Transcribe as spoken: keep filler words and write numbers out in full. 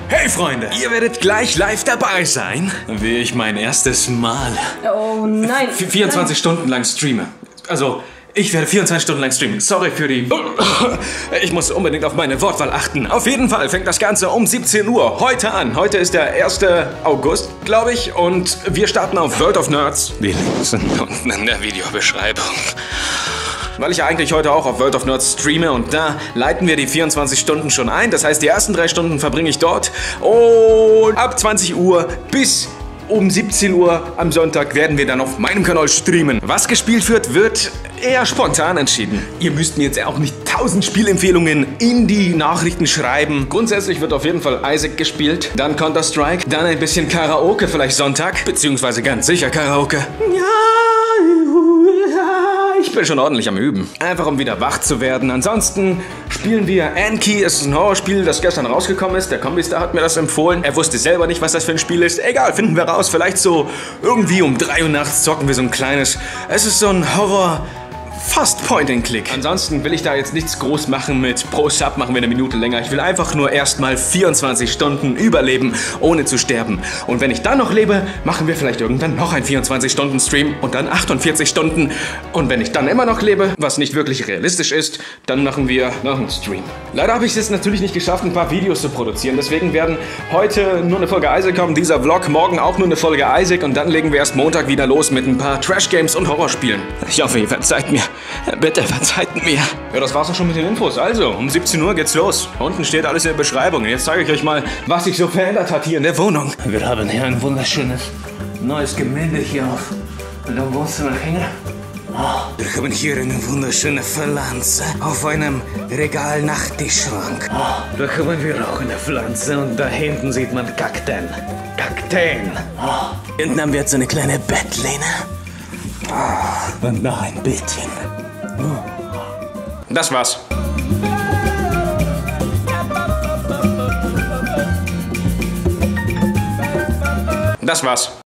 Hey Freunde, ihr werdet gleich live dabei sein, wie ich mein erstes Mal Oh nein. vierundzwanzig nein. Stunden lang streame. Also, ich werde vierundzwanzig Stunden lang streamen. Sorry für die... Ich muss unbedingt auf meine Wortwahl achten. Auf jeden Fall fängt das Ganze um siebzehn Uhr heute an. Heute ist der erste August, glaube ich. Und wir starten auf World of Nerds. Die Links sind unten in der Videobeschreibung. Weil ich ja eigentlich heute auch auf World of Nerds streame und da leiten wir die vierundzwanzig Stunden schon ein. Das heißt, die ersten drei Stunden verbringe ich dort und ab zwanzig Uhr bis um siebzehn Uhr am Sonntag werden wir dann auf meinem Kanal streamen. Was gespielt wird, wird eher spontan entschieden. Ihr müsst mir jetzt auch nicht tausend Spielempfehlungen in die Nachrichten schreiben. Grundsätzlich wird auf jeden Fall Isaac gespielt, dann Counter-Strike, dann ein bisschen Karaoke vielleicht Sonntag, beziehungsweise ganz sicher Karaoke. Ja. Ich bin schon ordentlich am Üben. Einfach um wieder wach zu werden. Ansonsten spielen wir Anki. Es ist ein Horrorspiel, das gestern rausgekommen ist. Der Kombistar hat mir das empfohlen. Er wusste selber nicht, was das für ein Spiel ist. Egal, finden wir raus. Vielleicht so irgendwie um drei Uhr nachts zocken wir so ein kleines. Es ist so ein Horror... Fast Point-and-Click. Ansonsten will ich da jetzt nichts groß machen mit pro Sub machen wir eine Minute länger. Ich will einfach nur erstmal vierundzwanzig Stunden überleben, ohne zu sterben. Und wenn ich dann noch lebe, machen wir vielleicht irgendwann noch einen vierundzwanzig Stunden Stream und dann achtundvierzig Stunden. Und wenn ich dann immer noch lebe, was nicht wirklich realistisch ist, dann machen wir noch einen Stream. Leider habe ich es jetzt natürlich nicht geschafft, ein paar Videos zu produzieren. Deswegen werden heute nur eine Folge Isaac kommen, dieser Vlog, morgen auch nur eine Folge Isaac und dann legen wir erst Montag wieder los mit ein paar Trash-Games und Horrorspielen. Ich hoffe, ihr verzeiht mir. Bitte verzeiht mir. Ja, das war's auch schon mit den Infos. Also, um siebzehn Uhr geht's los. Unten steht alles in der Beschreibung. Jetzt zeige ich euch mal, was sich so verändert hat hier in der Wohnung. Wir haben hier ein wunderschönes neues Gemälde hier auf dem Wohnzimmer hängen. Oh. Wir haben hier eine wunderschöne Pflanze auf einem Regal-Nachttischschrank. Oh. Da haben wir auch eine Pflanze und da hinten sieht man Kakteen. Kakteen. Oh. Hinten haben wir jetzt eine kleine Bettlehne. Oh. Und noch ein Bettchen. Oh. Das war's. Das war's.